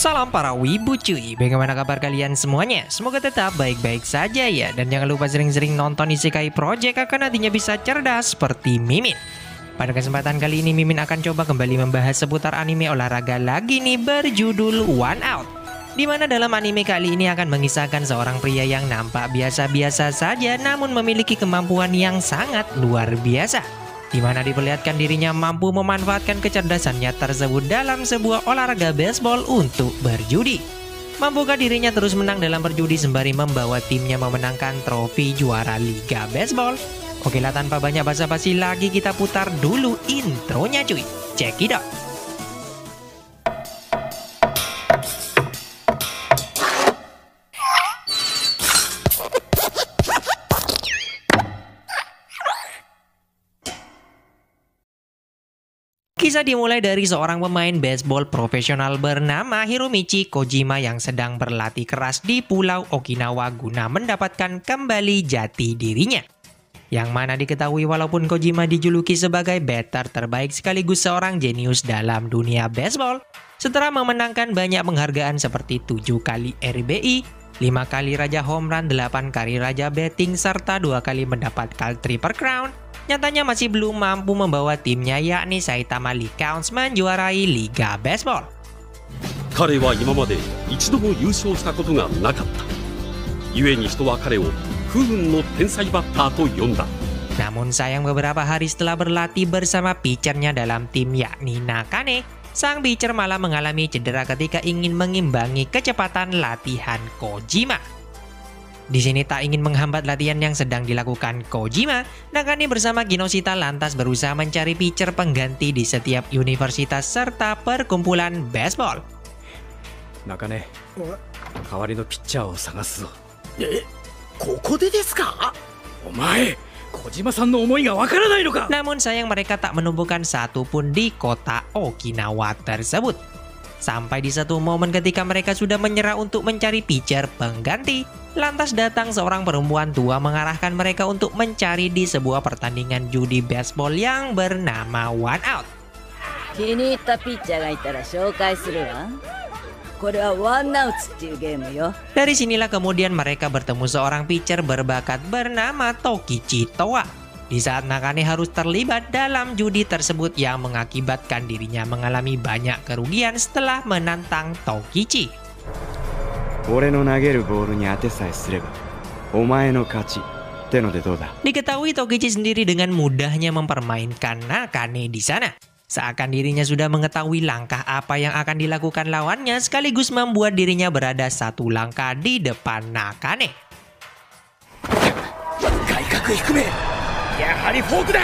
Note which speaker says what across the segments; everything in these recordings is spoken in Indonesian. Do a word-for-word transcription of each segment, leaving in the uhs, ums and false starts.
Speaker 1: Salam para wibu cuy, bagaimana kabar kalian semuanya? Semoga tetap baik-baik saja ya. Dan jangan lupa sering-sering nonton Isekai Project akan nantinya bisa cerdas seperti Mimin. Pada kesempatan kali ini Mimin akan coba kembali membahas seputar anime olahraga lagi nih berjudul One Out. Dimana dalam anime kali ini akan mengisahkan seorang pria yang nampak biasa-biasa saja namun memiliki kemampuan yang sangat luar biasa. Di mana diperlihatkan dirinya mampu memanfaatkan kecerdasannya tersebut dalam sebuah olahraga baseball untuk berjudi. Mampukah dirinya terus menang dalam berjudi sembari membawa timnya memenangkan trofi juara Liga Baseball? Oke lah, tanpa banyak basa-basi lagi kita putar dulu intronya cuy. Check it out. Kisah dimulai dari seorang pemain baseball profesional bernama Hiromichi Kojima yang sedang berlatih keras di Pulau Okinawa guna mendapatkan kembali jati dirinya. Yang mana diketahui walaupun Kojima dijuluki sebagai batter terbaik sekaligus seorang jenius dalam dunia baseball, setelah memenangkan banyak penghargaan seperti tujuh kali R B I, lima kali Raja Home Run, delapan kali Raja Betting, serta dua kali mendapatkan Triple Crown, nyatanya masih belum mampu membawa timnya yakni Saitama Leafs menjuarai Liga Baseball.
Speaker 2: 彼は今まで一度も優勝したことがなかった。故に人は彼を不運の天才バッターと呼んだ。
Speaker 1: Namun sayang beberapa hari setelah berlatih bersama pitchernya dalam tim yakni Nakane, sang pitcher malah mengalami cedera ketika ingin mengimbangi kecepatan latihan Kojima. Di sini tak ingin menghambat latihan yang sedang dilakukan Kojima, Nakane bersama Kinoshita lantas berusaha mencari pitcher pengganti di setiap universitas serta perkumpulan baseball.
Speaker 3: Nakane, 代わりのピッチャーを探すぞ。
Speaker 4: え、ここでですか？
Speaker 3: お前、小島さんの思いがわからないのか?
Speaker 1: Namun sayang mereka tak menemukan satu pun di kota Okinawa tersebut. Sampai di satu momen ketika mereka sudah menyerah untuk mencari pitcher pengganti, lantas datang seorang perempuan tua mengarahkan mereka untuk mencari di sebuah pertandingan judi baseball yang bernama One Out.
Speaker 5: 気に入ったピッチャーがいたら紹介するわ。これはワンアウトっていうゲームよ。
Speaker 1: Dari sinilah kemudian mereka bertemu seorang pitcher berbakat bernama Tokichi Toa. Di saat Nakane harus terlibat dalam judi tersebut yang mengakibatkan dirinya mengalami banyak kerugian setelah menantang Tokichi.
Speaker 3: 俺の投げるボールに当てさえすれば、お前の勝ちってのでどうだ?
Speaker 1: Diketahui Tokichi sendiri dengan mudahnya mempermainkan Nakane di sana. Seakan dirinya sudah mengetahui langkah apa yang akan dilakukan lawannya sekaligus membuat dirinya berada satu langkah di depan Nakane.
Speaker 4: 外角低め。 やはりフォークだ。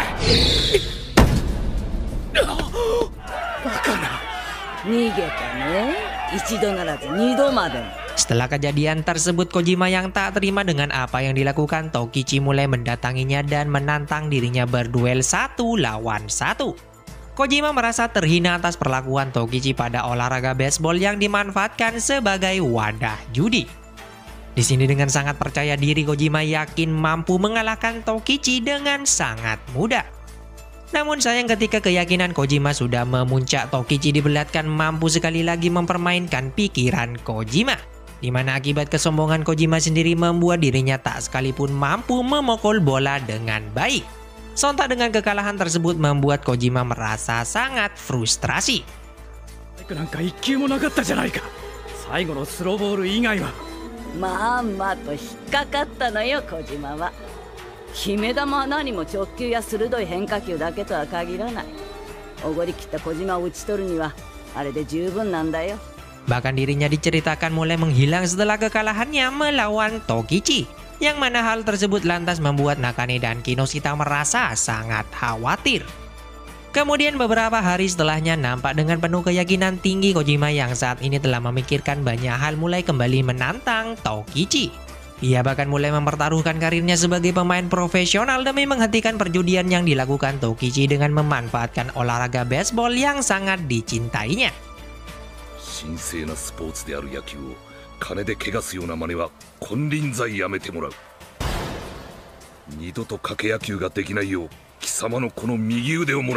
Speaker 4: バカな。
Speaker 5: 逃げたね。一度ならず二度までも。
Speaker 1: Setelah kejadian tersebut, Kojima yang tak terima dengan apa yang dilakukan Tokichi mulai mendatanginya dan menantang dirinya berduel satu lawan satu. Kojima merasa terhina atas perlakuan Tokichi pada olahraga baseball yang dimanfaatkan sebagai wadah judi. Di sini dengan sangat percaya diri Kojima yakin mampu mengalahkan Tokichi dengan sangat mudah. Namun sayang ketika keyakinan Kojima sudah memuncak, Tokichi diperlihatkan mampu sekali lagi mempermainkan pikiran Kojima. Di mana akibat kesombongan Kojima sendiri membuat dirinya tak sekalipun mampu memukul bola dengan baik. Sontak dengan kekalahan tersebut membuat Kojima merasa sangat frustrasi.
Speaker 3: なんか一球もなかったじゃないか。最後のスローボール以外は。
Speaker 5: まんまと引っかかったのよ小島は。決め球は何も直球や鋭い変化球だけとは限らない。おごり切った小島を打ち取るにはあれで十分なんだよ。
Speaker 1: Bahkan dirinya diceritakan mulai menghilang setelah kekalahannya melawan Tokichi. Yang mana hal tersebut lantas membuat Nakane dan Kinoshita merasa sangat khawatir. Kemudian beberapa hari setelahnya nampak dengan penuh keyakinan tinggi Kojima yang saat ini telah memikirkan banyak hal mulai kembali menantang Tokichi. Ia bahkan mulai mempertaruhkan karirnya sebagai pemain profesional demi menghentikan perjudian yang dilakukan Tokichi dengan memanfaatkan olahraga baseball yang sangat dicintainya.
Speaker 2: 神聖なスポーツである野球を金で汚すような真似は金輪際やめてもらう。二度と賭け野球ができないよう貴様のこの右腕をもらう。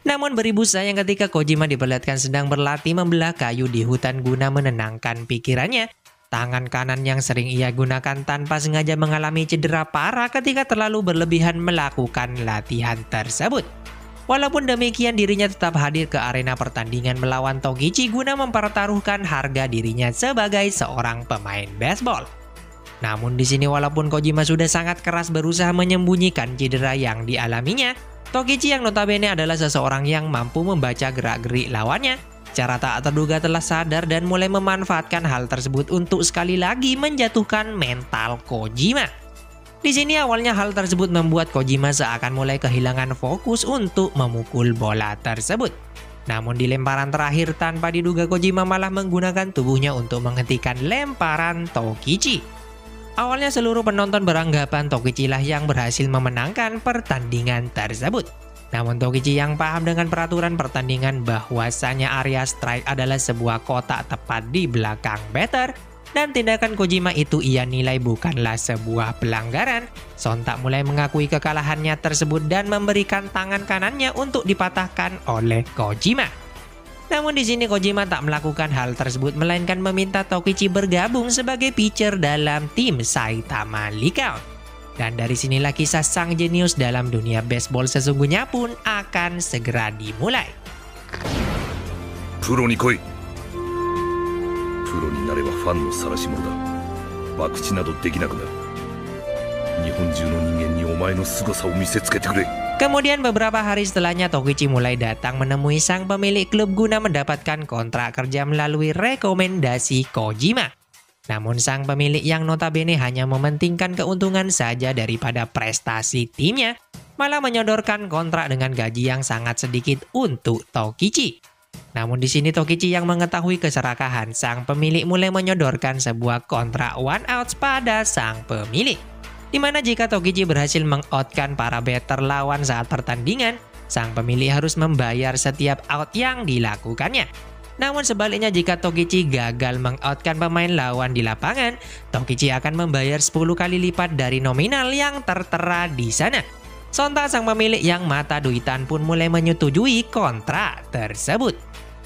Speaker 1: Namun beribu sayang ketika Kojima diperlihatkan sedang berlatih membelah kayu di hutan guna menenangkan pikirannya. Tangan kanan yang sering ia gunakan tanpa sengaja mengalami cedera parah ketika terlalu berlebihan melakukan latihan tersebut. Walaupun demikian, dirinya tetap hadir ke arena pertandingan melawan Tokichi guna mempertaruhkan harga dirinya sebagai seorang pemain baseball. Namun di sini walaupun Kojima sudah sangat keras berusaha menyembunyikan cedera yang dialaminya, Tokichi yang notabene adalah seseorang yang mampu membaca gerak-gerik lawannya, secara tak terduga telah sadar dan mulai memanfaatkan hal tersebut untuk sekali lagi menjatuhkan mental Kojima. Di sini awalnya hal tersebut membuat Kojima seakan mulai kehilangan fokus untuk memukul bola tersebut. Namun di lemparan terakhir tanpa diduga Kojima malah menggunakan tubuhnya untuk menghentikan lemparan Tokichi. Awalnya seluruh penonton beranggapan Tokichi lah yang berhasil memenangkan pertandingan tersebut. Namun Tokichi yang paham dengan peraturan pertandingan bahwasanya area strike adalah sebuah kotak tepat di belakang batter dan tindakan Kojima itu ia nilai bukanlah sebuah pelanggaran, sontak mulai mengakui kekalahannya tersebut dan memberikan tangan kanannya untuk dipatahkan oleh Kojima. Namun di sini Kojima tak melakukan hal tersebut melainkan meminta Tokichi bergabung sebagai pitcher dalam tim Saitama Lycaon. Dan dari sinilah kisah sang jenius dalam dunia baseball sesungguhnya pun akan segera dimulai.
Speaker 6: Pro ni koi. Pro ni nareばファンの晒し者だ。博打などできなくなる。日本中の人間にお前の凄さを見せつけてくれ。
Speaker 1: Kemudian beberapa hari setelahnya Tokichi mulai datang menemui sang pemilik klub guna mendapatkan kontrak kerja melalui rekomendasi Kojima. Namun sang pemilik yang notabene hanya mementingkan keuntungan saja daripada prestasi timnya, malah menyodorkan kontrak dengan gaji yang sangat sedikit untuk Tokichi. Namun di sini Tokichi yang mengetahui keserakahan sang pemilik mulai menyodorkan sebuah kontrak one outs pada sang pemilik. Di mana jika Tokichi berhasil meng-outkan para batter lawan saat pertandingan, sang pemilik harus membayar setiap out yang dilakukannya. Namun sebaliknya jika Tokichi gagal meng-outkan pemain lawan di lapangan, Tokichi akan membayar sepuluh kali lipat dari nominal yang tertera di sana. Sontak sang pemilik yang mata duitan pun mulai menyetujui kontrak tersebut.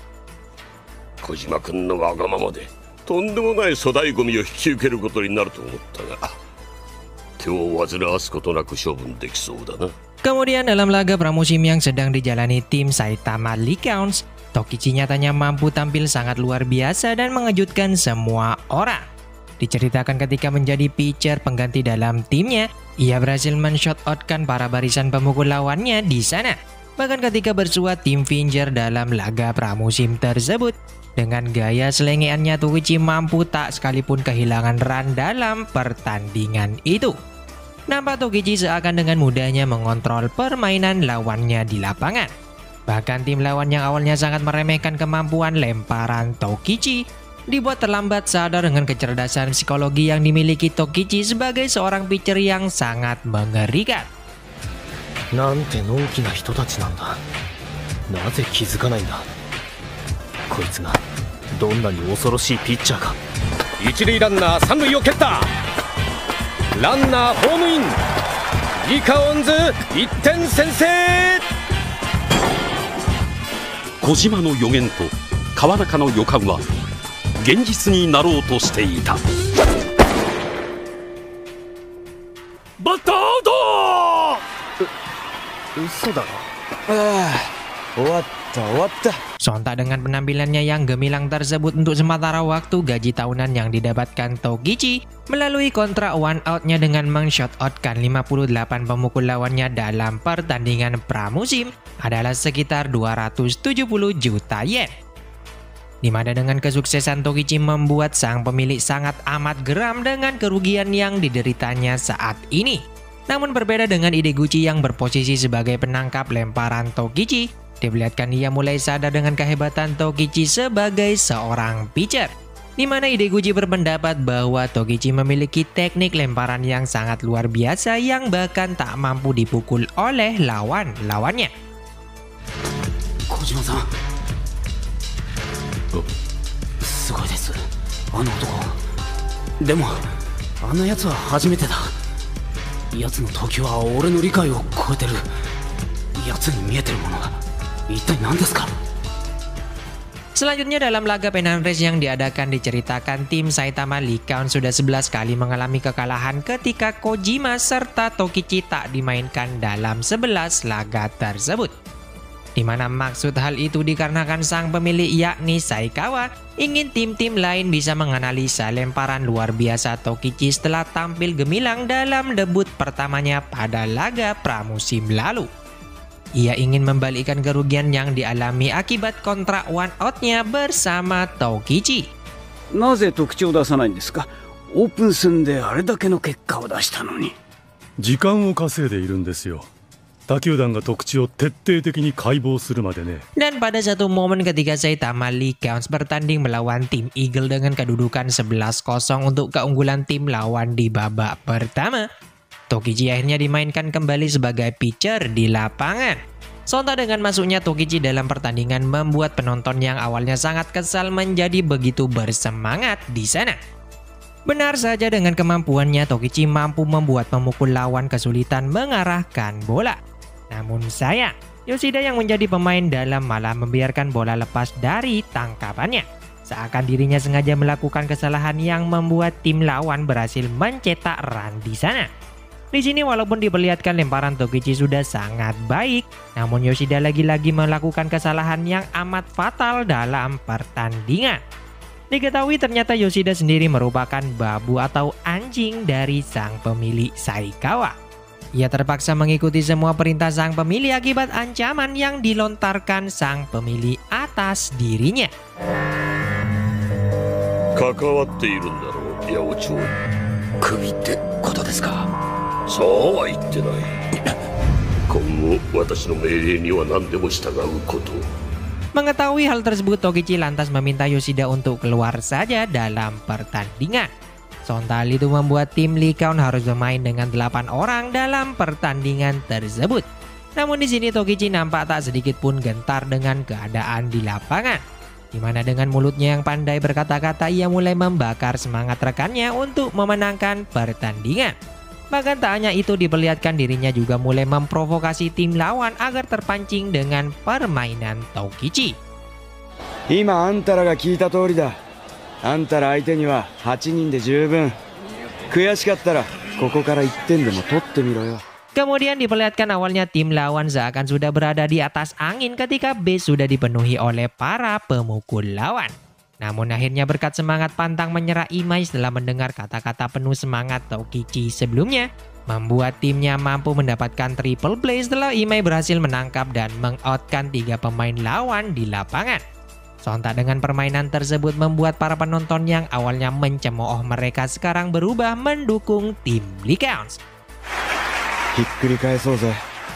Speaker 2: Kojima-kunのわがままでとんでもない粗大ゴミを引き受けることになると思ったが、手を煩わすことなく処分できそうだな。
Speaker 1: Kemudian dalam laga pramusim yang sedang dijalani tim Saitama Lycaon, Tokichi nyatanya mampu tampil sangat luar biasa dan mengejutkan semua orang. Diceritakan ketika menjadi pitcher pengganti dalam timnya, ia berhasil men-shot outkan para barisan pemukul lawannya di sana. Bahkan ketika bersuat tim Finger dalam laga pramusim tersebut, dengan gaya selengeannya Tokichi mampu tak sekalipun kehilangan run dalam pertandingan itu. Nampak Tokichi seakan dengan mudahnya mengontrol permainan lawannya di lapangan. Bahkan tim lawan yang awalnya sangat meremehkan kemampuan lemparan Tokichi, dibuat terlambat sadar dengan kecerdasan psikologi yang dimiliki Tokichi sebagai seorang pitcher yang sangat mengerikan.
Speaker 4: なんてのんきな人たちなんだ。なぜ気づかないんだ。こいつがどんなに恐ろしいピッチャーか。一塁ランナー三塁を蹴った。ランナーホームイン。リカオンズいってん先制。
Speaker 2: 小島の予言と川中の予感は現実になろうとしていた。バッターアウト。
Speaker 4: 嘘だろ。
Speaker 3: ああ、終わった終わった。
Speaker 1: Sontak dengan penampilannya yang gemilang tersebut untuk sementara waktu, gaji tahunan yang didapatkan Tokichi melalui kontrak one out-nya dengan meng-shot outkan lima puluh delapan pemukul lawannya dalam pertandingan pramusim adalah sekitar dua ratus tujuh puluh juta yen. Dimana dengan kesuksesan Tokichi membuat sang pemilik sangat amat geram dengan kerugian yang dideritanya saat ini. Namun berbeda dengan Ideguchi yang berposisi sebagai penangkap lemparan Tokichi, diperlihatkan ia mulai sadar dengan kehebatan Tokichi sebagai seorang pitcher. Di mana Ideguchi berpendapat bahwa Tokichi memiliki teknik lemparan yang sangat luar biasa yang bahkan tak mampu dipukul oleh lawan-lawannya.
Speaker 4: Kojima-san. Sugoi desu. Ano otoko. Demo, ano yatsu wa hajimete da. Yatsu no toki wa ore no rikai o koeteる. Yatsu ni mieteるものが一体何ですか?
Speaker 1: Selanjutnya dalam laga Penanres yang diadakan diceritakan tim Saitama Lycaon sudah sebelas kali mengalami kekalahan ketika Kojima serta Tokichi tak dimainkan dalam sebelas laga tersebut. Di mana maksud hal itu dikarenakan sang pemilik yakni Saikawa ingin tim-tim lain bisa menganalisa lemparan luar biasa Tokichi setelah tampil gemilang dalam debut pertamanya pada laga pramusim lalu. Ia ingin membalikkan kerugian yang dialami akibat kontrak one out-nya bersama Tokichi.
Speaker 7: なぜ特徴を出さないんですか? オープン戦であれだけの結果を出したのに。
Speaker 8: 時間を稼いでいるんですよ。他球団が特徴を徹底的に解剖するまでね。
Speaker 1: Dan pada satu momen ketika Saitama Lycaon bertanding melawan tim Eagle dengan kedudukan sebelas kosong untuk keunggulan tim lawan di babak pertama, Tokichi akhirnya dimainkan kembali sebagai pitcher di lapangan. Sontak dengan masuknya Tokichi dalam pertandingan membuat penonton yang awalnya sangat kesal menjadi begitu bersemangat di sana. Benar saja dengan kemampuannya Tokichi mampu membuat pemukul lawan kesulitan mengarahkan bola. Namun sayang, Yoshida yang menjadi pemain dalam malah membiarkan bola lepas dari tangkapannya. Seakan dirinya sengaja melakukan kesalahan yang membuat tim lawan berhasil mencetak run di sana. Di sini walaupun diperlihatkan lemparan Tokichi sudah sangat baik, namun Yoshida lagi-lagi melakukan kesalahan yang amat fatal dalam pertandingan. Diketahui ternyata Yoshida sendiri merupakan babu atau anjing dari sang pemilik Saikawa. Ia terpaksa mengikuti semua perintah sang pemilik akibat ancaman yang dilontarkan sang pemilik atas dirinya.
Speaker 6: 関わっているんだろう、八百長。
Speaker 4: 首ってことですか?
Speaker 6: そうは言ってない。今後私の命令には何でも従うこと。
Speaker 1: Mengetahui hal tersebut, Tokichi lantas meminta Yoshida untuk keluar saja dalam pertandingan. Sontak itu membuat tim Lycaon harus bermain dengan delapan orang dalam pertandingan tersebut. Namun di sini Tokichi nampak tak sedikit pun gentar dengan keadaan di lapangan. Di mana dengan mulutnya yang pandai berkata-kata ia mulai membakar semangat rekannya untuk memenangkan pertandingan. Bahkan tak hanya itu, diperlihatkan dirinya juga mulai memprovokasi tim lawan agar terpancing dengan permainan Tokichi.
Speaker 3: 今あんたらが聞いた通りだ。あんたら相手にははちにんで十分。悔しかったらここからいってんでも取ってみろよ。
Speaker 1: Kemudian diperlihatkan awalnya tim lawan seakan sudah berada di atas angin ketika base sudah dipenuhi oleh para pemukul lawan. Namun akhirnya berkat semangat pantang menyerah Imai setelah mendengar kata-kata penuh semangat Tokichi sebelumnya, membuat timnya mampu mendapatkan triple play setelah Imai berhasil menangkap dan mengoutkan tiga pemain lawan di lapangan. Sontak dengan permainan tersebut membuat para penonton yang awalnya mencemooh mereka sekarang berubah mendukung tim Lycaon.
Speaker 3: ひっくり返そうぜ。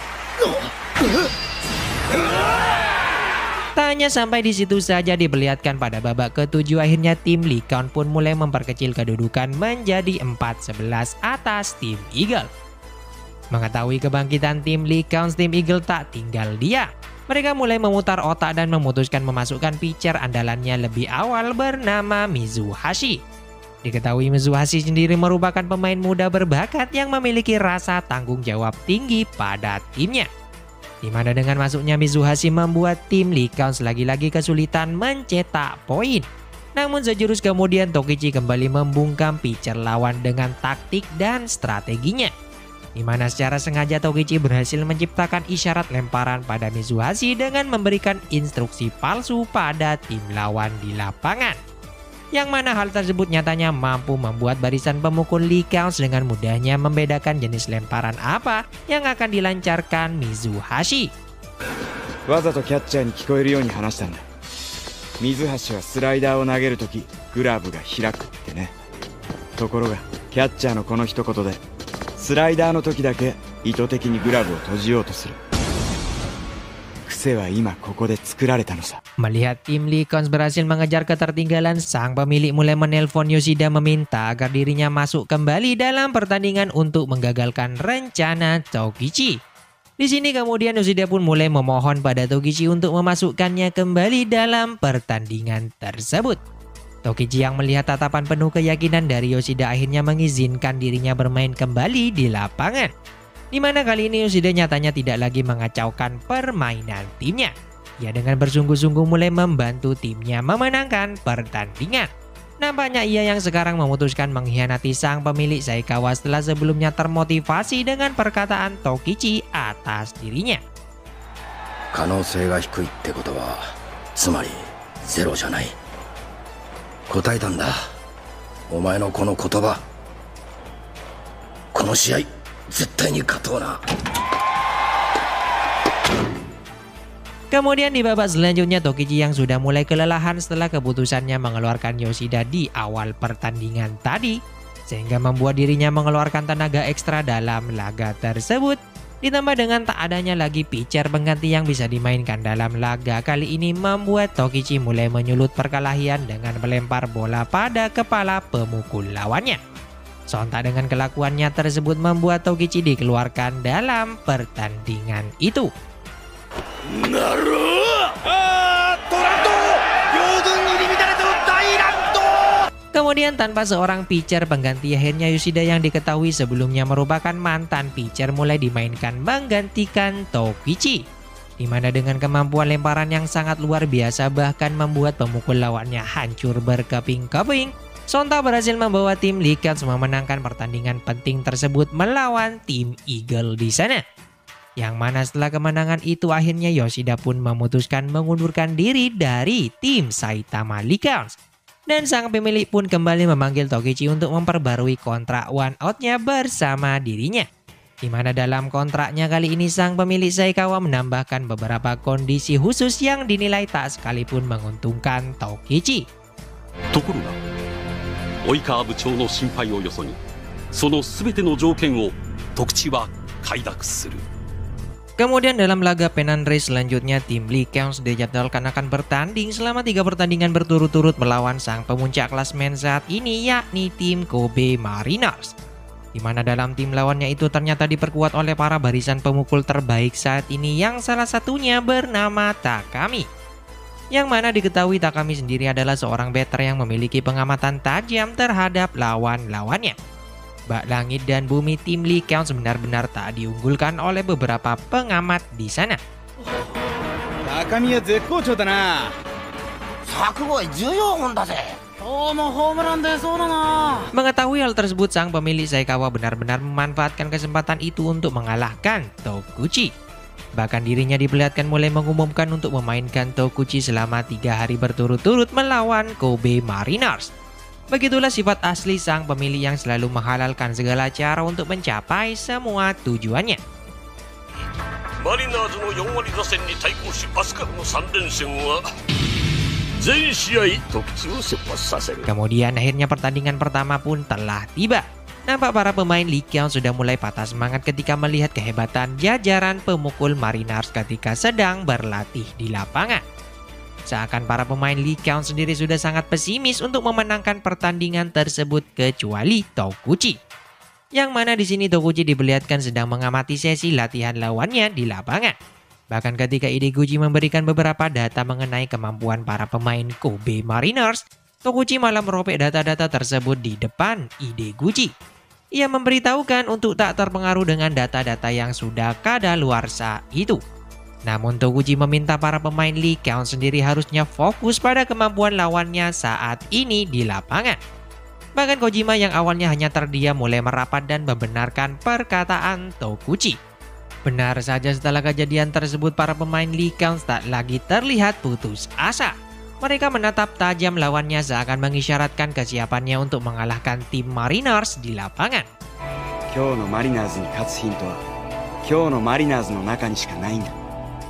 Speaker 1: Tak hanya sampai di situ saja, diperlihatkan pada babak ketujuh akhirnya tim Lycaon pun mulai memperkecil kedudukan menjadi empat sebelas atas tim Eagle. Mengetahui kebangkitan tim Lycaon, tim Eagle tak tinggal diam. Mereka mulai memutar otak dan memutuskan memasukkan pitcher andalannya lebih awal bernama Mizuhashi. Diketahui Mizuhashi sendiri merupakan pemain muda berbakat yang memiliki rasa tanggung jawab tinggi pada timnya. Di mana dengan masuknya Mizuhashi membuat tim Lycaon lagi-lagi kesulitan mencetak poin. Namun sejurus kemudian Tokichi kembali membungkam pitcher lawan dengan taktik dan strateginya. Di mana secara sengaja Tokichi berhasil menciptakan isyarat lemparan pada Mizuhashi dengan memberikan instruksi palsu pada tim lawan di lapangan. Yang mana hal tersebut nyatanya mampu membuat barisan pemukul Lycaon dengan mudahnya membedakan jenis lemparan apa yang akan dilancarkan Mizuhashi.
Speaker 3: わざとキャッチャーに聞こえるように話したんだ。水橋はスライダーを投げるときグラブが開くってね。ところがキャッチャーのこの一言でスライダーの時だけ意図的にグラブを閉じようとする。
Speaker 1: Melihat tim Lycaon berhasil mengejar ketertinggalan, sang pemilik mulai menelpon Yoshida meminta agar dirinya masuk kembali dalam pertandingan untuk menggagalkan rencana Tokichi. Di sini kemudian Yoshida pun mulai memohon pada Tokichi untuk memasukkannya kembali dalam pertandingan tersebut. Tokichi yang melihat tatapan penuh keyakinan dari Yoshida akhirnya mengizinkan dirinya bermain kembali di lapangan. Di mana kali ini Yoshida nyatanya tidak lagi mengacaukan permainan timnya. Ia dengan bersungguh-sungguh mulai membantu timnya memenangkan pertandingan. Nampaknya ia yang sekarang memutuskan mengkhianati sang pemilik Saikawa setelah sebelumnya termotivasi dengan perkataan Tokichi atas dirinya.
Speaker 4: 可能性が低いってことはつまりゼロじゃない。答えたんだお前のこの言葉。この試合絶対に勝とうな。
Speaker 1: Kemudian di babak selanjutnya Tokichi yang sudah mulai kelelahan setelah keputusannya mengeluarkan Yoshida di awal pertandingan tadi, sehingga membuat dirinya mengeluarkan tenaga ekstra dalam laga tersebut. Ditambah dengan tak adanya lagi pitcher pengganti yang bisa dimainkan dalam laga kali ini, membuat Tokichi mulai menyulut perkelahian dengan melempar bola pada kepala pemukul lawannya. Sontak dengan kelakuannya tersebut membuat Tokichi dikeluarkan dalam pertandingan itu. Kemudian tanpa seorang pitcher pengganti, akhirnya Yoshida yang diketahui sebelumnya merupakan mantan pitcher mulai dimainkan menggantikan Tokichi, di mana dengan kemampuan lemparan yang sangat luar biasa bahkan membuat pemukul lawannya hancur berkeping-keping, sontak berhasil membawa tim Lycans memenangkan pertandingan penting tersebut melawan tim Eagle di sana. Yang mana setelah kemenangan itu akhirnya Yoshida pun memutuskan mengundurkan diri dari tim Saitama Lycans. Dan sang pemilik pun kembali memanggil Tokichi untuk memperbarui kontrak one out-nya bersama dirinya. Di mana dalam kontraknya kali ini sang pemilik Saikawa menambahkan beberapa kondisi khusus yang dinilai tak sekalipun menguntungkan Tokichi.
Speaker 2: ところが及川部長の心配をよそにその全ての条件を徳地は快諾する。
Speaker 1: Kemudian dalam laga Pennant Race selanjutnya, tim Lycans dijadwalkan akan bertanding selama tiga pertandingan berturut-turut melawan sang pemuncak klasmen saat ini, yakni tim Kobe Mariners. Di mana dalam tim lawannya itu ternyata diperkuat oleh para barisan pemukul terbaik saat ini yang salah satunya bernama Takami. Yang mana diketahui Takami sendiri adalah seorang batter yang memiliki pengamatan tajam terhadap lawan-lawannya. Bak langit dan bumi tim Lycans benar-benar tak diunggulkan oleh beberapa pengamat di sana. Mengetahui hal tersebut, sang pemilik Saikawa benar-benar memanfaatkan kesempatan itu untuk mengalahkan Tokuchi. Bahkan dirinya diperlihatkan mulai mengumumkan untuk memainkan Tokuchi selama tiga hari berturut-turut melawan Kobe Mariners. Begitulah sifat asli sang pemilik yang selalu menghalalkan segala cara untuk mencapai semua tujuannya.
Speaker 6: Marinersのよん割打線に対抗し明日からのさん連戦は全試合特注を先発させる。
Speaker 1: Kemudian akhirnya pertandingan pertama pun telah tiba. Nampak para pemain Lycans sudah mulai patah semangat ketika melihat kehebatan jajaran pemukul Mariners ketika sedang berlatih di lapangan. Seakan para pemain Lycans sendiri sudah sangat pesimis untuk memenangkan pertandingan tersebut kecuali Tokuchi. Yang mana di sini Tokuchi diperlihatkan sedang mengamati sesi latihan lawannya di lapangan. Bahkan ketika Ideguchi memberikan beberapa data mengenai kemampuan para pemain Kobe Mariners, Tokuchi malah meropek data-data tersebut di depan Ideguchi. Ia memberitahukan untuk tak terpengaruh dengan data-data yang sudah kadaluarsa itu. Namun Tokuchi meminta para pemain Lycans sendiri harusnya fokus pada kemampuan lawannya saat ini di lapangan. Bahkan Kojima yang awalnya hanya terdiam mulai merapat dan membenarkan perkataan Tokuchi. Benar saja, setelah kejadian tersebut para pemain Lycans tak lagi terlihat putus asa. Mereka menatap tajam lawannya seakan mengisyaratkan kesiapannya untuk mengalahkan tim Mariners di lapangan.
Speaker 3: 今日のマリナーズに勝つヒントは今日のマリナーズの中にしかないんだ。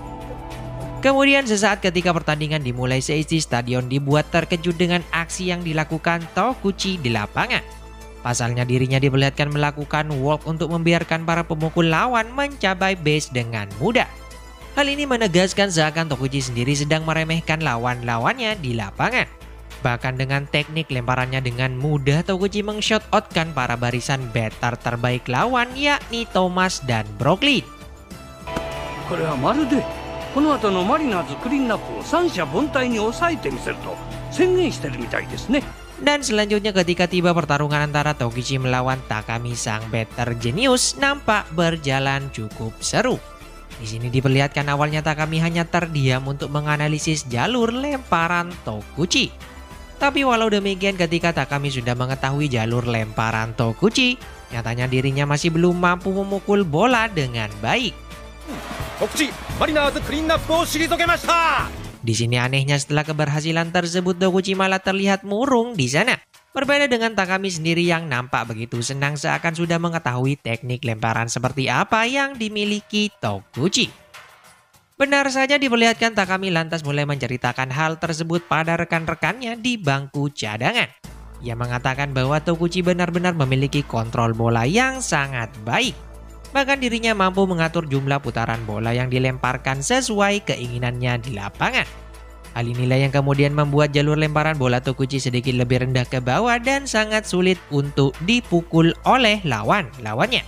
Speaker 1: Kemudian sesaat ketika pertandingan dimulai, seisi stadion dibuat terkejut dengan aksi yang dilakukan Tokuchi di lapangan. Pasalnya dirinya diperlihatkan melakukan walk untuk membiarkan para pemukul lawan mencapai base dengan mudah. Hal ini menegaskan seakan Tokuchi sendiri sedang meremehkan lawan-lawannya di lapangan. Bahkan dengan teknik lemparannya dengan mudah, Tokuchi meng-shot out-kan para barisan batter terbaik lawan, yakni Thomas dan Brooklyn.
Speaker 9: これはまるでこの後のマリナーズクリーンナップを三者凡退に抑えてみせると宣言してるみたいですね。
Speaker 1: Dan selanjutnya ketika tiba pertarungan antara Tokichi melawan Takami sang batter jenius nampak berjalan cukup seru. Di sini diperlihatkan awalnya Takami hanya terdiam untuk menganalisis jalur lemparan Tokuchi. Tapi walau demikian ketika Takami sudah mengetahui jalur lemparan Tokuchi, nyatanya dirinya masih belum mampu memukul bola dengan baik.
Speaker 4: Tokuchi, Mariners clean-upを退けました。
Speaker 1: Di sini anehnya setelah keberhasilan tersebut Tokuchi malah terlihat murung di sana. Berbeda dengan Takami sendiri yang nampak begitu senang seakan sudah mengetahui teknik lemparan seperti apa yang dimiliki Tokuchi. Benar saja diperlihatkan Takami lantas mulai menceritakan hal tersebut pada rekan-rekannya di bangku cadangan. Ia mengatakan bahwa Tokuchi benar-benar memiliki kontrol bola yang sangat baik. Bahkan dirinya mampu mengatur jumlah putaran bola yang dilemparkan sesuai keinginannya di lapangan. Hal inilah yang kemudian membuat jalur lemparan bola Tokuchi sedikit lebih rendah ke bawah dan sangat sulit untuk dipukul oleh lawan-lawannya.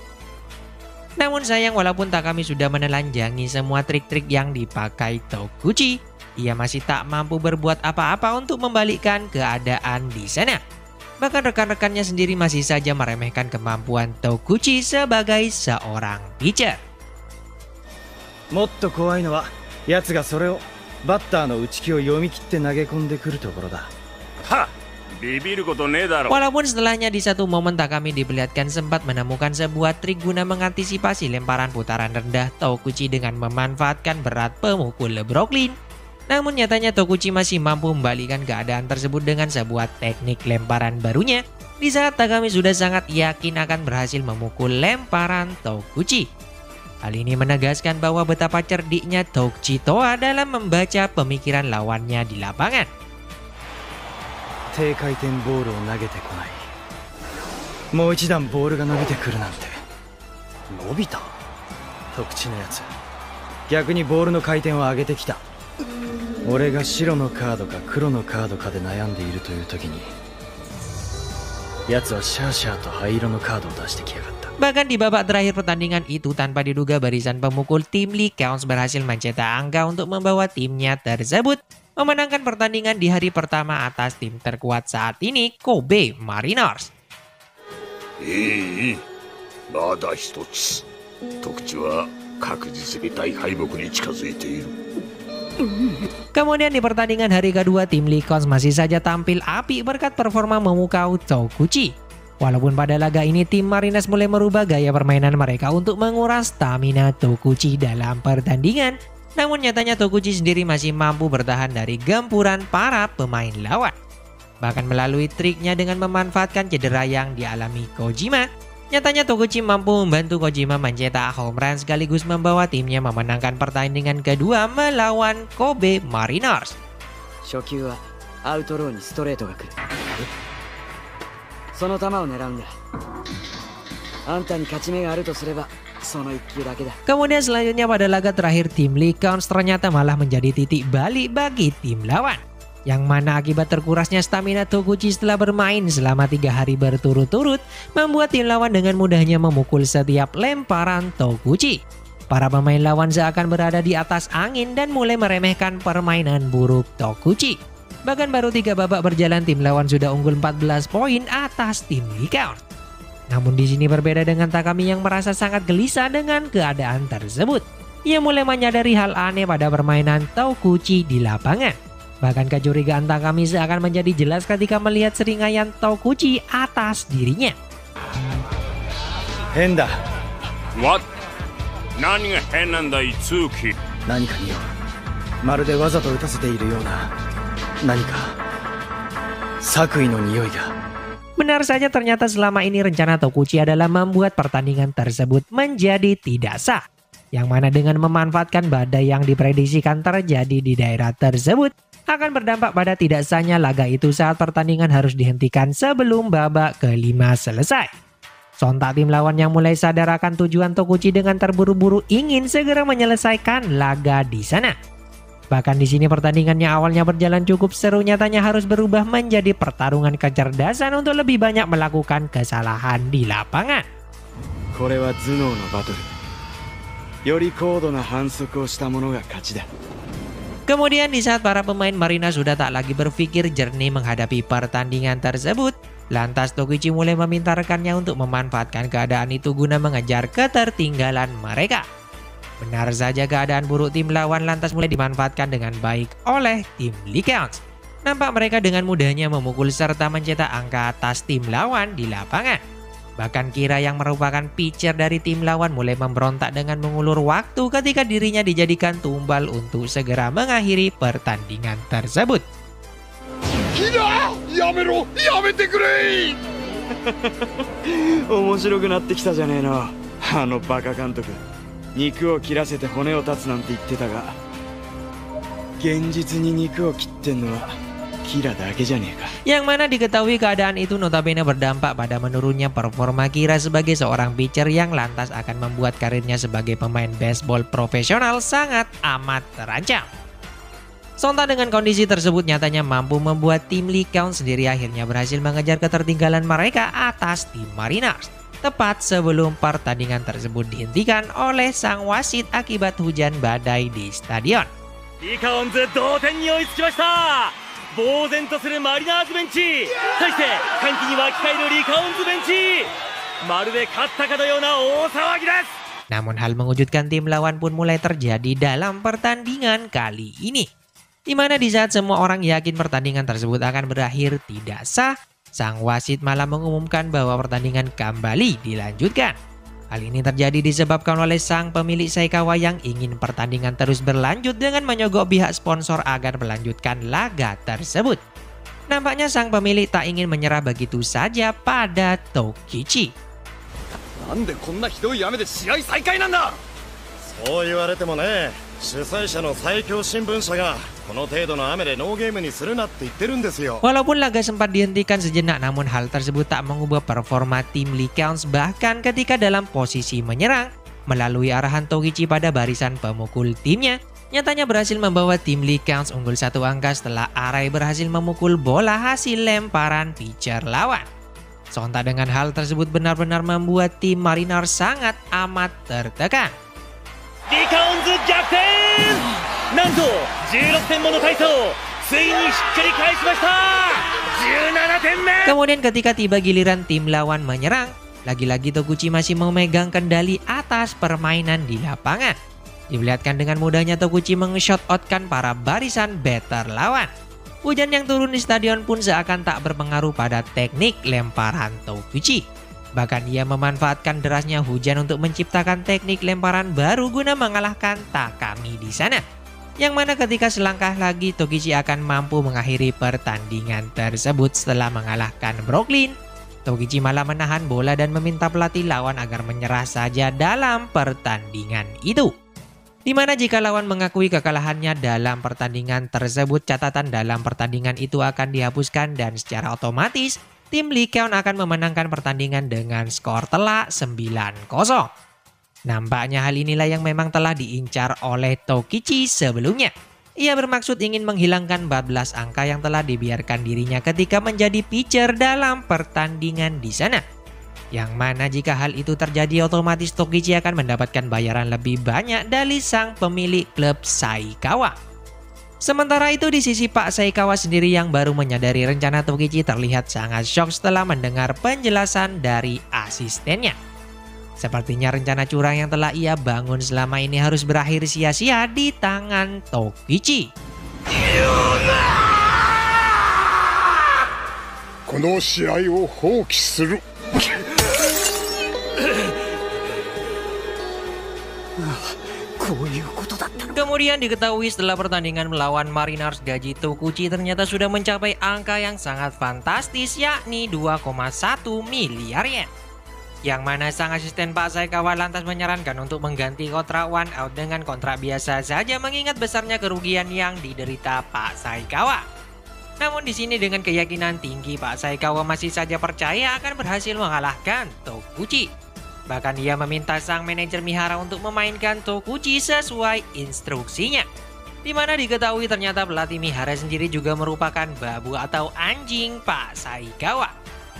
Speaker 1: Namun sayang walaupun Takami sudah menelanjangi semua trik-trik yang dipakai Tokuchi, ia masih tak mampu berbuat apa-apa untuk membalikkan keadaan di sana. Bahkan rekan-rekannya sendiri masih saja meremehkan kemampuan Tokuchi sebagai seorang pitcher.
Speaker 3: もっと怖いのは奴がそれをバッターの打ち気を読み切って投げ込んでくるところだ。
Speaker 6: はっ、ビビることねえだろ。
Speaker 1: Walaupun setelahnya di satu momen Takami diperlihatkan sempat menemukan sebuah trik guna mengantisipasi lemparan putaran rendah Tokuchi dengan memanfaatkan berat pemukul Brooklyn. Namun nyatanya Tokuchi masih mampu membalikkan keadaan tersebut dengan sebuah teknik lemparan barunya di saat Takami sudah sangat yakin akan berhasil memukul lemparan Tokuchi. Hal ini menegaskan bahwa betapa cerdiknya Tokuchi Toa dalam membaca pemikiran lawannya di lapangan.
Speaker 3: 低回転ボールを投げてこない。もう一段ボールが伸びてくるなんて。伸びた？徳地のやつ。逆にボールの回転を上げてきた。俺が白のカードか黒のカードかで悩んでいるという時に、奴はシャーシャーと灰色のカードを出してきやがった。
Speaker 1: Bahkan di babak terakhir pertandingan itu tanpa diduga barisan pemukul tim Lycaons berhasil mencetak angka untuk membawa timnya tersebut memenangkan pertandingan di hari pertama atas tim terkuat saat ini, Kobe Mariners.
Speaker 6: いい、まだ一つ。徳地は確実に大敗北に近づいている。
Speaker 1: Kemudian di pertandingan hari kedua tim Lycaons masih saja tampil api berkat performa memukau Tokuchi. Walaupun pada laga ini tim Mariners mulai merubah gaya permainan mereka untuk menguras stamina Tokuchi dalam pertandingan, namun nyatanya Tokuchi sendiri masih mampu bertahan dari gempuran para pemain lawan. Bahkan melalui triknya dengan memanfaatkan cedera yang dialami Kojima, nyatanya Tokuchi mampu membantu Kojima mencetak home run sekaligus membawa timnya memenangkan pertandingan kedua melawan Kobe Mariners.
Speaker 3: 初球はアウトローにストレートが来る。その球を狙うんだ。あんたに勝ち目があるとすればその一球だけだ。
Speaker 1: Kemudian selanjutnya pada laga terakhir tim Lycaons ternyata malah menjadi titik balik bagi tim lawan. Yang mana akibat terkurasnya stamina Tokuchi setelah bermain selama tiga hari berturut-turut membuat tim lawan dengan mudahnya memukul setiap lemparan Tokuchi. Para pemain lawan seakan berada di atas angin dan mulai meremehkan permainan buruk Tokuchi. Bahkan baru tiga babak berjalan tim lawan sudah unggul empat belas poin atas tim Lycaons. Namun di sini berbeda dengan Takami yang merasa sangat gelisah dengan keadaan tersebut. Ia mulai menyadari hal aneh pada permainan Tokuchi di lapangan. Bahkan kecurigaan Takami seakan menjadi jelas ketika melihat seringaian Tokuchi atas dirinya.
Speaker 3: Henda.
Speaker 6: What? 何が変なんだ、Itsuki?
Speaker 3: 何かによ。まるでわざと打たせているような何か作為の匂いが。
Speaker 1: Benar saja ternyata selama ini rencana Tokuchi adalah membuat pertandingan tersebut menjadi tidak sah. Yang mana dengan memanfaatkan badai yang diprediksikan terjadi di daerah tersebut akan berdampak pada tidak sahnya laga itu saat pertandingan harus dihentikan sebelum babak kelima selesai. Sontak tim lawan yang mulai sadar akan tujuan Tokuchi dengan terburu-buru ingin segera menyelesaikan laga di sana. Bahkan di sini pertandingannya awalnya berjalan cukup seru, nyatanya harus berubah menjadi pertarungan kecerdasan untuk lebih banyak melakukan kesalahan di lapangan.
Speaker 3: これは頭脳のバトル。より高度な反則をした者が勝ちだ。
Speaker 1: Kemudian di saat para pemain Marina sudah tak lagi berpikir jernih menghadapi pertandingan tersebut, lantas Tokuchi mulai meminta rekannya untuk memanfaatkan keadaan itu guna mengejar ketertinggalan mereka. Benar saja keadaan buruk tim lawan lantas mulai dimanfaatkan dengan baik oleh tim Lycaons. Nampak mereka dengan mudahnya memukul serta mencetak angka atas tim lawan di lapangan. Bahkan Kira yang merupakan pitcher dari tim lawan mulai memberontak dengan mengulur waktu ketika dirinya dijadikan tumbal untuk segera mengakhiri pertandingan tersebut.
Speaker 3: Kira, yamero, yamete kurei! 面白くなってきたじゃねえの。あのバカ監督、肉を切らせて骨を断つなんて言ってたが、現実に肉を切ってんのは Kiraだけじゃねえか。
Speaker 1: Yang mana diketahui keadaan itu notabene berdampak pada menurunnya performa Kira sebagai seorang pitcher yang lantas akan membuat karirnya sebagai pemain baseball profesional sangat amat terancam. Sonta dengan kondisi tersebut nyatanya mampu membuat tim Lycaons sendiri akhirnya berhasil mengejar ketertinggalan mereka atas tim Mariners. Tepat sebelum pertandingan tersebut dihentikan oleh sang wasit akibat hujan badai di stadion.
Speaker 4: Lycaons 同点に追いつきました。呆然とするマリナーズベンチ。対して歓喜に沸き返るリカオンズベンチ。まるで勝ったかのような大騒ぎです。
Speaker 1: Namun hal mengejutkan tim lawan pun mulai terjadi dalam pertandingan kali ini. Di mana di saat semua orang yakin pertandingan tersebut akan berakhir tidak sah, sang wasit malah mengumumkan bahwa pertandingan kembali dilanjutkan. Hal ini terjadi disebabkan oleh sang pemilik Saikawa yang ingin pertandingan terus berlanjut dengan menyogok pihak sponsor agar melanjutkan laga tersebut. Nampaknya sang pemilik tak ingin menyerah begitu saja pada Tokichi.
Speaker 6: なんでこんなひどい雨で試合再開なんだ。そう言われてもね、主催者の最強新聞社がこの程度の雨でノーゲームにするなって言ってるんですよ。
Speaker 1: Walaupun laga sempat dihentikan sejenak, namun hal tersebut tak mengubah performa tim Lycaons bahkan ketika dalam posisi menyerang. Melalui arahan Tokichi pada barisan pemukul timnya, nyatanya berhasil membawa tim Lycaons unggul satu angka setelah Arai berhasil memukul bola hasil lemparan pitcher lawan. Sonta dengan hal tersebut benar-benar membuat tim Mariners sangat amat tertekan.
Speaker 4: リカオンズ逆転。なんとじゅうろくてんもの大差をついにひっくり返しました。じゅうななてんめ。
Speaker 1: Kemudian ketika tiba giliran tim lawan menyerang, lagi-lagi Tokuchi masih memegang kendali atas permainan di lapangan. Diperlihatkan dengan mudahnya Tokuchi meng-shot outkan para barisan batter lawan. Hujan yang turun di stadion pun seakan tak berpengaruh pada teknik lemparan Tokuchi. Bahkan ia memanfaatkan derasnya hujan untuk menciptakan teknik lemparan baru guna mengalahkan Takami di sana. Yang mana ketika selangkah lagi Tokichi akan mampu mengakhiri pertandingan tersebut setelah mengalahkan Brooklyn, Tokichi malah menahan bola dan meminta pelatih lawan agar menyerah saja dalam pertandingan itu. Dimana jika lawan mengakui kekalahannya dalam pertandingan tersebut, catatan dalam pertandingan itu akan dihapuskan dan secara otomatis tim Lycaons akan memenangkan pertandingan dengan skor telak sembilan kosong. Nampaknya hal inilah yang memang telah diincar oleh Tokichi sebelumnya. Ia bermaksud ingin menghilangkan empat belas angka yang telah dibiarkan dirinya ketika menjadi pitcher dalam pertandingan di sana. Yang mana jika hal itu terjadi otomatis Tokichi akan mendapatkan bayaran lebih banyak dari sang pemilik klub Saikawa. Sementara itu di sisi Pak Saikawa sendiri yang baru menyadari rencana Tokichi terlihat sangat shock setelah mendengar penjelasan dari asistennya. Sepertinya rencana curang yang telah ia bangun selama ini harus berakhir sia-sia di tangan Tokichi.
Speaker 6: この試合を放棄する。
Speaker 1: Kemudian diketahui setelah pertandingan melawan Mariners, gaji Tokuchi ternyata sudah mencapai angka yang sangat fantastis, yakni dua koma satu miliar yen. Yang mana sang asisten Pak Saikawa lantas menyarankan untuk mengganti kontrak one out dengan kontrak biasa saja mengingat besarnya kerugian yang diderita Pak Saikawa. Namun di sini dengan keyakinan tinggi Pak Saikawa masih saja percaya akan berhasil mengalahkan Tokuchi. Bahkan ia meminta sang manajer Mihara untuk memainkan Tokuchi sesuai instruksinya. Dimana diketahui ternyata pelatih Mihara sendiri juga merupakan babu atau anjing Pak Saikawa.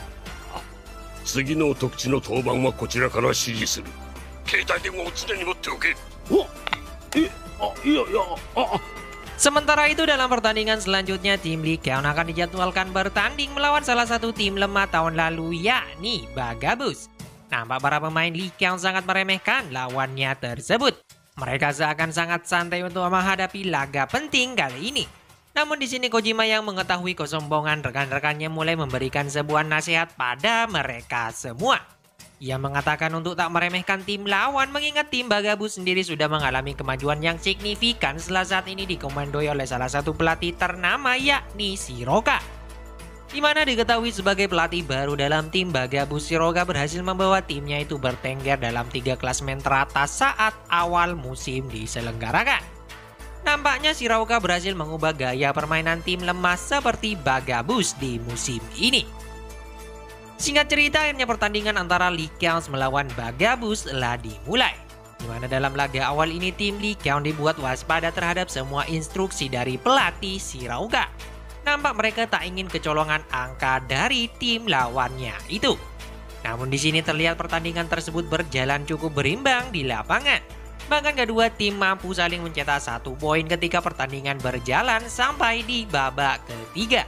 Speaker 6: 次の特地の当番はこちらから指示する。携帯電話を常に持っておけ。
Speaker 9: おえあいやいやあ
Speaker 1: Sementara itu dalam pertandingan selanjutnya tim Lycaons akan dijadwalkan bertanding melawan salah satu tim lemah tahun lalu yakni Bagabus. Nampak para pemain Lycaons sangat meremehkan lawannya tersebut. Mereka seakan sangat santai untuk menghadapi laga penting kali ini. Namun di sini Kojima yang mengetahui kesombongan rekan-rekannya mulai memberikan sebuah nasihat pada mereka semua. Ia mengatakan untuk tak meremehkan tim lawan mengingat tim Bagabus sendiri sudah mengalami kemajuan yang signifikan setelah saat ini dikomandoi oleh salah satu pelatih ternama yakni Shiroka. Di mana diketahui sebagai pelatih baru dalam tim Bagabus, Shiroka berhasil membawa timnya itu bertengger dalam tiga klasemen teratas saat awal musim diselenggarakan. Nampaknya Shiroka berhasil mengubah gaya permainan tim lemah seperti Bagabus di musim ini. Singkat cerita, akhirnya pertandingan antara Lycaons melawan Bagabus telah dimulai. Di mana dalam laga awal ini tim Lycaons dibuat waspada terhadap semua instruksi dari pelatih Shiroka. Nampak mereka tak ingin kecolongan angka dari tim lawannya itu. Namun di sini terlihat pertandingan tersebut berjalan cukup berimbang di lapangan. Bahkan kedua tim mampu saling mencetak satu poin ketika pertandingan berjalan sampai di babak ketiga.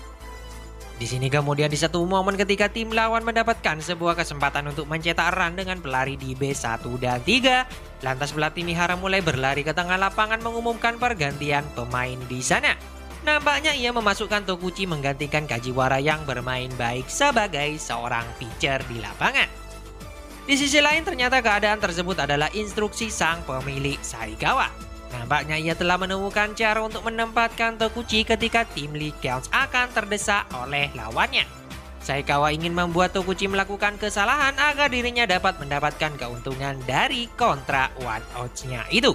Speaker 1: Di sini kemudian di satu momen ketika tim lawan mendapatkan sebuah kesempatan untuk mencetak run dengan pelari di B satu dan tiga, lantas pelatih Mihara mulai berlari ke tengah lapangan mengumumkan pergantian pemain di sana. Nampaknya ia memasukkan Tokuchi menggantikan Kajiwara yang bermain baik sebagai seorang pitcher di lapangan. Di sisi lain ternyata keadaan tersebut adalah instruksi sang pemilik Saikawa. Nampaknya ia telah menemukan cara untuk menempatkan Tokuchi ketika tim Lycaons akan terdesak oleh lawannya. Saikawa ingin membuat Tokuchi melakukan kesalahan agar dirinya dapat mendapatkan keuntungan dari kontra one outs-nya itu.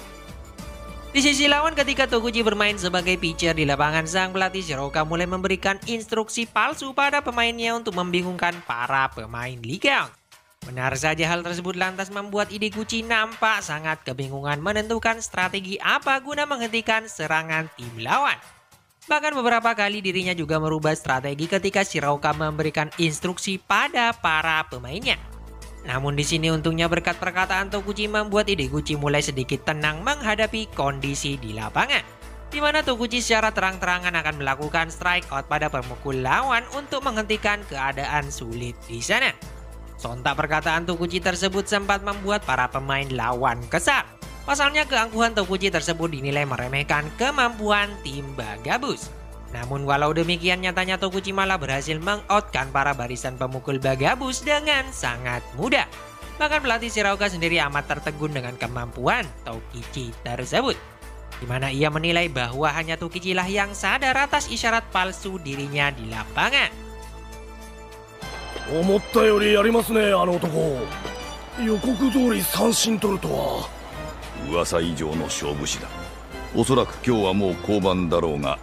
Speaker 1: Di sisi lawan ketika Tokuchi bermain sebagai pitcher di lapangan, sang pelatih Shiroka mulai memberikan instruksi palsu pada pemainnya untuk membingungkan para pemain Lycaons. Benar saja hal tersebut lantas membuat Ideguchi nampak sangat kebingungan menentukan strategi apa guna menghentikan serangan tim lawan. Bahkan beberapa kali dirinya juga merubah strategi ketika Shiroka memberikan instruksi pada para pemainnya. Namun di sini untungnya berkat perkataan Tokuchi membuat Ideguchi mulai sedikit tenang menghadapi kondisi di lapangan. Di mana Tokuchi secara terang-terangan akan melakukan strike out pada pemukul lawan untuk menghentikan keadaan sulit di sana. Sontak perkataan Tokuchi tersebut sempat membuat para pemain lawan kesal. Pasalnya keangkuhan Tokuchi tersebut dinilai meremehkan kemampuan tim Bagabus. Namun walau demikian nyatanya Tokuchi malah berhasil meng-outkan para barisan pemukul Bagabus dengan sangat mudah. Bahkan pelatih Shiroka sendiri amat tertegun dengan kemampuan Tokichi tersebut. Di mana ia menilai bahwa hanya Tokichi lah yang sadar atas isyarat palsu dirinya di lapangan.
Speaker 6: Omotta yori yarimasu ne, ano otoko. Yokoku dori sanshin toru to wa. Uwasa ijou no shoubushi da. Osораku kyou wa mou kouban darou ga.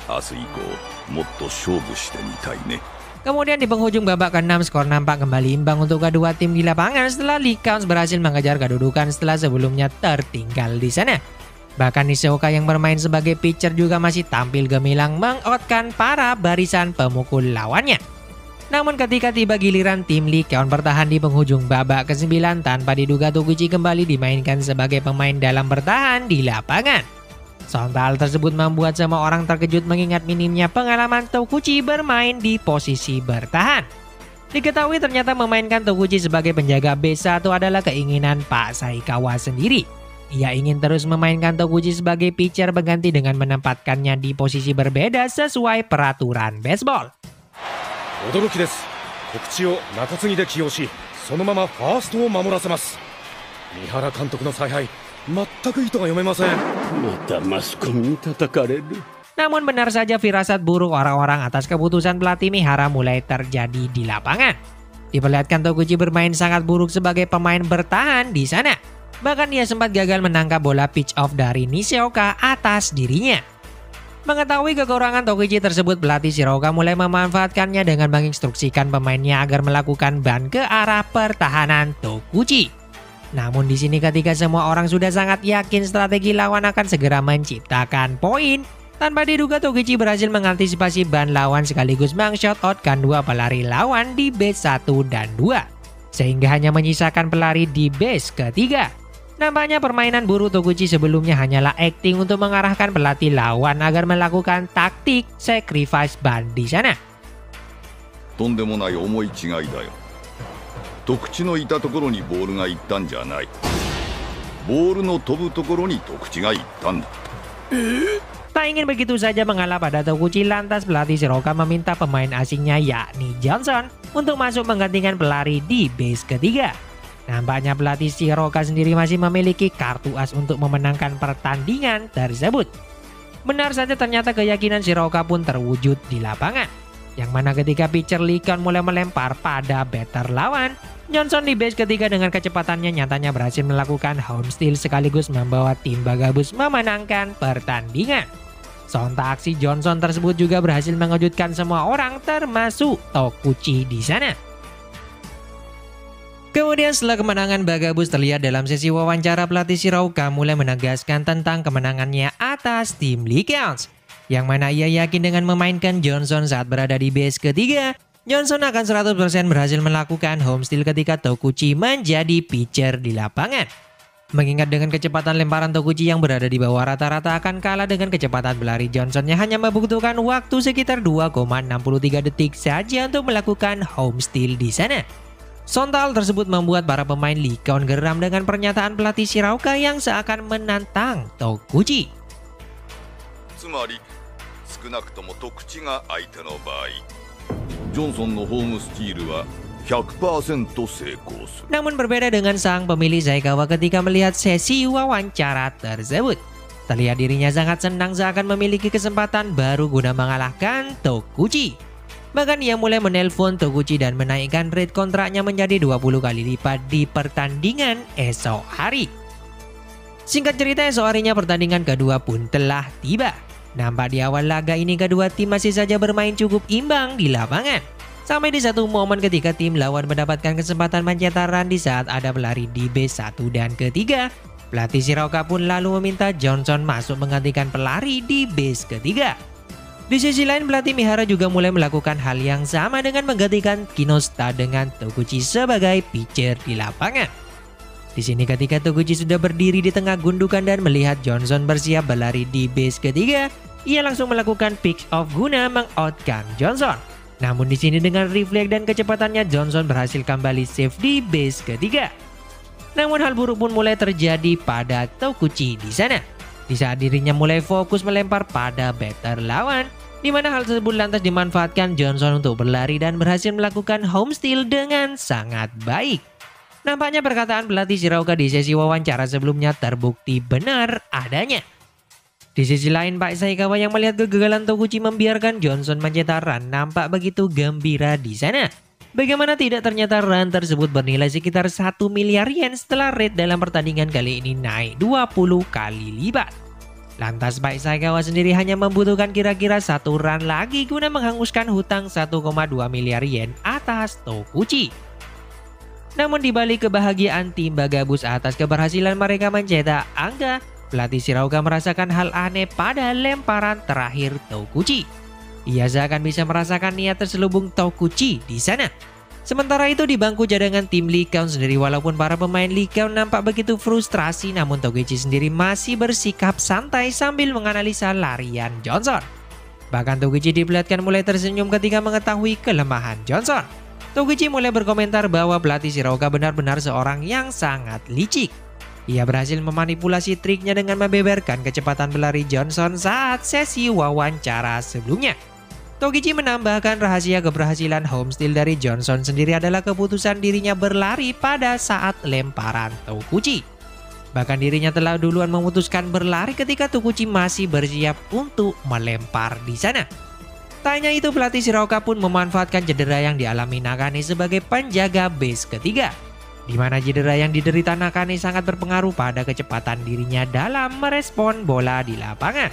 Speaker 1: Kemudian di penghujung babak keenam skor nampak kembali imbang untuk kedua tim di lapangan setelah Lycaons berhasil mengejar kedudukan setelah sebelumnya tertinggal di sana. Bahkan Nishioka yang bermain sebagai pitcher juga masih tampil gemilang meng-outkan para barisan pemukul lawannya. Namun ketika tiba giliran tim Lycaons bertahan di penghujung babak kesembilan, tanpa diduga Tokuchi kembali dimainkan sebagai pemain dalam bertahan di lapangan. Sontak hal tersebut membuat semua orang terkejut mengingat minimnya pengalaman Tokuchi bermain di posisi bertahan. Diketahui ternyata memainkan Tokuchi sebagai penjaga B satu adalah keinginan Pak Saikawa sendiri. Ia ingin terus memainkan Tokuchi sebagai pitcher berganti dengan menempatkannya di posisi berbeda sesuai peraturan baseball.
Speaker 6: Odoroki desu. Tokuchi o nakatsugi de kiyou shi, sono mama first o mamorasemasu. Mihara kantoku no saihai. Namun benar saja firasat buruk orang-orang atas keputusan pelatih Mihara mulai terjadi di lapangan. Diperlihatkan Tokuchi bermain sangat buruk sebagai pemain bertahan di sana. Bahkan ia sempat gagal menangkap bola pitch off dari Nishioka atas dirinya. Mengetahui kekurangan Tokuchi tersebut, pelatih Shiroka mulai memanfaatkannya dengan menginstruksikan pemainnya agar melakukan ban ke arah pertahanan Tokuchi. Namun di sini ketika semua orang sudah sangat yakin strategi lawan akan segera menciptakan poin, tanpa diduga Tokichi berhasil mengantisipasi ban lawan sekaligus meng-shout-outkan dua pelari lawan di base satu dan dua. Sehingga hanya menyisakan pelari di base ketiga. Nampaknya permainan buruk Tokuchi sebelumnya hanyalah acting untuk mengarahkan pelatih lawan agar melakukan taktik sacrifice ban di sana. Tondemonai omoi chigai da yo. Tokuchi no ita tokoro ni boolu ga ittan ja nai.
Speaker 10: ボールの飛ぶところに徳地が行ったんだ。
Speaker 6: Tak ingin begitu saja mengalah pada Toguchi, lantas pelatih Shiroka meminta pemain asingnya yakni Johnson untuk masuk menggantikan pelari di base ketiga. Nampaknya pelatih Shiroka sendiri masih memiliki kartu as untuk memenangkan pertandingan tersebut. Benar saja, ternyata keyakinan Shiroka pun terwujud di lapangan. Yang mana ketika pitcher Lee Keun mulai melempar pada batter lawan, Johnson di base ketiga dengan kecepatannya nyatanya berhasil melakukan home steal sekaligus membawa tim Bagabus memenangkan pertandingan. Sontak aksi Johnson tersebut juga berhasil mengejutkan semua orang termasuk Toguchi di sana. Kemudian setelah kemenangan Bagabus terlihat dalam sesi wawancara, pelatih Shiroka mulai menegaskan tentang kemenangannya atas tim Lee Keun. Yang mana ia yakin dengan memainkan Johnson saat berada di base ketiga, Johnson akan seratus persen berhasil melakukan home steal ketika Toguchi menjadi pitcher di lapangan. Mengingat dengan kecepatan lemparan Toguchi yang berada di bawah rata-rata akan kalah dengan kecepatan pelari Johnson yang hanya membutuhkan waktu sekitar dua koma enam tiga detik saja untuk melakukan home steal di sana. Sontak tersebut membuat para pemain Lee Keun geram dengan pernyataan pelatih Shiroka yang seakan menantang Toguchi.
Speaker 10: つまり少なくとも徳地が相手の場合、ジョンソンのホームスチールは seratus persen 成功する。
Speaker 6: Namun berbeda dengan sang pemilih Saikawa ketika melihat sesi wawancara tersebut. Terlihat dirinya sangat senang seakan memiliki kesempatan baru guna mengalahkan Toguchi. Bahkan ia mulai menelpon Toguchi dan menaikkan rate kontraknya menjadi dua puluh kali lipat di pertandingan esok hari. Singkat cerita, esok harinya pertandingan kedua pun telah tiba. Nampak di awal laga ini kedua tim masih saja bermain cukup imbang di lapangan. Sampai di satu momen ketika tim lawan mendapatkan kesempatan mencetak run di saat ada pelari di base satu dan ketiga, pelatih Shiroka pun lalu meminta Johnson masuk menggantikan pelari di base ketiga. Di sisi lain, pelatih Mihara juga mulai melakukan hal yang sama dengan menggantikan Kinoshita dengan Toguchi sebagai pitcher di lapangan. Di sini ketika Toguchi sudah berdiri di tengah gundukan dan melihat Johnson bersiap berlari di base ketiga, ia langsung melakukan pick off guna meng-outkan Johnson. Namun di sini dengan refleks dan kecepatannya Johnson berhasil kembali save di base ketiga. Namun hal buruk pun mulai terjadi pada Toguchi di sana. Di saat dirinya mulai fokus melempar pada batter lawan, di mana hal tersebut lantas dimanfaatkan Johnson untuk berlari dan berhasil melakukan home steal dengan sangat baik. Nampaknya perkataan pelatih Shiroka di sesi wawancara sebelumnya terbukti benar adanya. Di sisi lain, Pak Saikawa yang melihat kegagalan Toguchi membiarkan Johnson mencetak run nampak begitu gembira di sana. Bagaimana tidak, ternyata run tersebut bernilai sekitar satu miliar yen setelah rate dalam pertandingan kali ini naik dua puluh kali lipat. Lantas Pak Saikawa sendiri hanya membutuhkan kira-kira satu run lagi guna menghanguskan hutang satu koma dua miliar yen atas Toguchi. Namun di balik kebahagiaan tim Bagabus atas keberhasilan mereka mencetak angka, pelatih Shiroka merasakan hal aneh pada lemparan terakhir Toguchi. Ia seakan bisa merasakan niat terselubung Toguchi di sana. Sementara itu di bangku cadangan tim Lee Keun sendiri, walaupun para pemain Lee Keun nampak begitu frustrasi, namun Toguchi sendiri masih bersikap santai sambil menganalisa larian Johnson. Bahkan Toguchi diperlihatkan mulai tersenyum ketika mengetahui kelemahan Johnson. Toguchi mulai berkomentar bahwa pelatih Shiroka benar-benar seorang yang sangat licik. Ia berhasil memanipulasi triknya dengan membeberkan kecepatan berlari Johnson saat sesi wawancara sebelumnya. Toguchi menambahkan rahasia keberhasilan home steal dari Johnson sendiri adalah keputusan dirinya berlari pada saat lemparan Toguchi. Bahkan dirinya telah duluan memutuskan berlari ketika Toguchi masih bersiap untuk melempar di sana. Tak hanya itu, pelatih Shiroka pun memanfaatkan cedera yang dialami Nakane sebagai penjaga base ketiga, di mana cedera yang diderita Nakane sangat berpengaruh pada kecepatan dirinya dalam merespon bola di lapangan.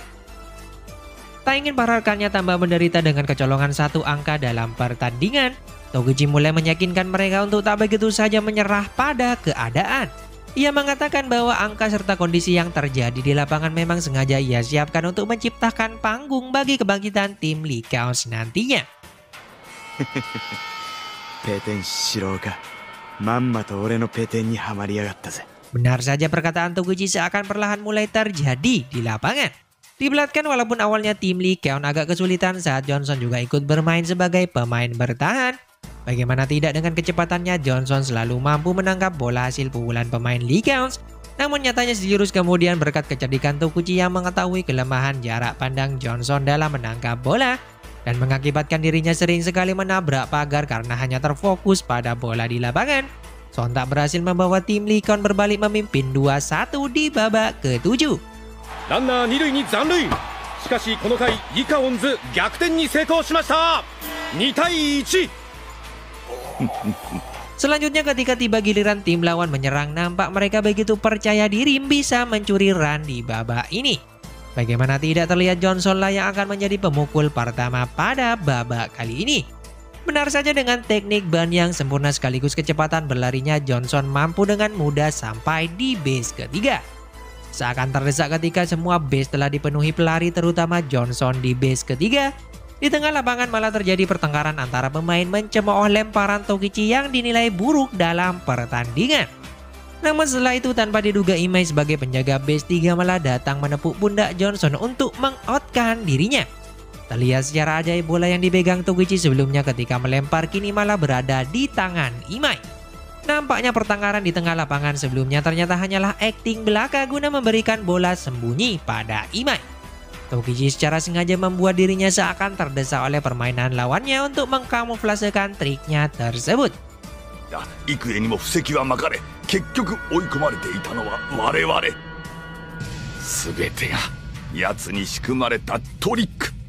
Speaker 6: Tak ingin para rekannya tambah menderita dengan kecolongan satu angka dalam pertandingan, Toguchi mulai meyakinkan mereka untuk tak begitu saja menyerah pada keadaan. Ia mengatakan bahwa angka serta kondisi yang terjadi di lapangan memang sengaja ia siapkan untuk menciptakan panggung bagi kebangkitan tim Lee Keun nantinya.
Speaker 3: Peten Shiroka, mamma to ore no peten ni hamari yagatta ze.
Speaker 6: Benar saja perkataan Toguchi seakan perlahan mulai terjadi di lapangan. Diperlihatkan walaupun awalnya tim Lee Keun agak kesulitan saat Johnson juga ikut bermain sebagai pemain bertahan, bagaimana tidak dengan kecepatannya Johnson selalu mampu menangkap bola hasil pukulan pemain Lee Keun. Namun nyatanya sejurus kemudian berkat kecerdikan Tokuchi yang mengetahui kelemahan jarak pandang Johnson dalam menangkap bola dan mengakibatkan dirinya sering sekali menabrak pagar karena hanya terfokus pada bola di lapangan, sontak berhasil membawa tim Likon berbalik memimpin dua satu di babak ketujuh.
Speaker 4: ランナー二塁に残塁。しかしこの回リカオンズ逆転に成功しました。に対いち。
Speaker 6: Selanjutnya ketika tiba giliran tim lawan menyerang, nampak mereka begitu percaya diri bisa mencuri run di babak ini. Bagaimana tidak terlihat Johnson lah yang akan menjadi pemukul pertama pada babak kali ini. Benar saja dengan teknik ban yang sempurna sekaligus kecepatan berlarinya, Johnson mampu dengan mudah sampai di base ketiga. Seakan terdesak ketika semua base telah dipenuhi pelari terutama Johnson di base ketiga. Di tengah lapangan malah terjadi pertengkaran antara pemain mencemooh lemparan Tokichi yang dinilai buruk dalam pertandingan. Namun setelah itu tanpa diduga Imai sebagai penjaga base tiga malah datang menepuk pundak Johnson untuk meng-outkan dirinya. Terlihat secara ajaib bola yang dipegang Tokichi sebelumnya ketika melempar kini malah berada di tangan Imai. Nampaknya pertengkaran di tengah lapangan sebelumnya ternyata hanyalah akting belaka guna memberikan bola sembunyi pada Imai. Tokichi secara sengaja membuat dirinya seakan terdesak oleh permainan lawannya untuk mengkamuflasekan triknya tersebut.
Speaker 10: 幾重にも布石はまかれ、結局追い込まれていたのは我々。全てが奴に仕組まれたトリック。